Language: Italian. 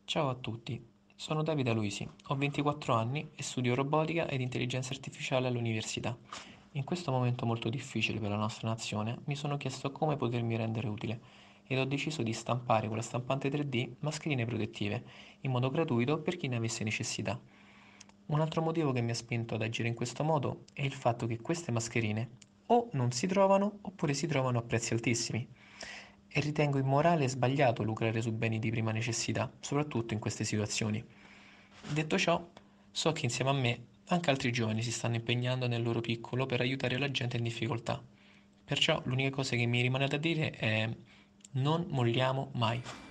Ciao a tutti, sono Davide Aloisi, ho 24 anni e studio robotica ed intelligenza artificiale all'università. In questo momento molto difficile per la nostra nazione, mi sono chiesto come potermi rendere utile ed ho deciso di stampare con la stampante 3D mascherine protettive, in modo gratuito per chi ne avesse necessità. Un altro motivo che mi ha spinto ad agire in questo modo è il fatto che queste mascherine o non si trovano oppure si trovano a prezzi altissimi. E ritengo immorale e sbagliato lucrare su beni di prima necessità, soprattutto in queste situazioni. Detto ciò, so che insieme a me anche altri giovani si stanno impegnando nel loro piccolo per aiutare la gente in difficoltà. Perciò l'unica cosa che mi rimane da dire è non molliamo mai.